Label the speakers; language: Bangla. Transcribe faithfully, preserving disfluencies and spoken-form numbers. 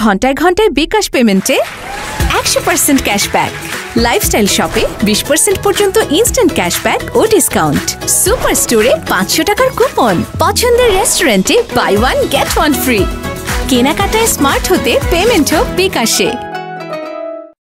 Speaker 1: ঘন্টায় ঘন্টায় বিকাশ পেমেন্টে একশো পার্সেন্ট ক্যাশব্যাক। লাইফস্টাইল শপে বিশ পার্সেন্ট পর্যন্ত ইনস্ট্যান্ট ক্যাশব্যাক ও ডিসকাউন্ট। সুপার স্টোরে পাঁচশো টাকার কুপন। পছন্দের রেস্টুরেন্টে buy one get one free. কেনাকাটায় স্মার্ট হতে পেমেন্ট হোক বিকাশে।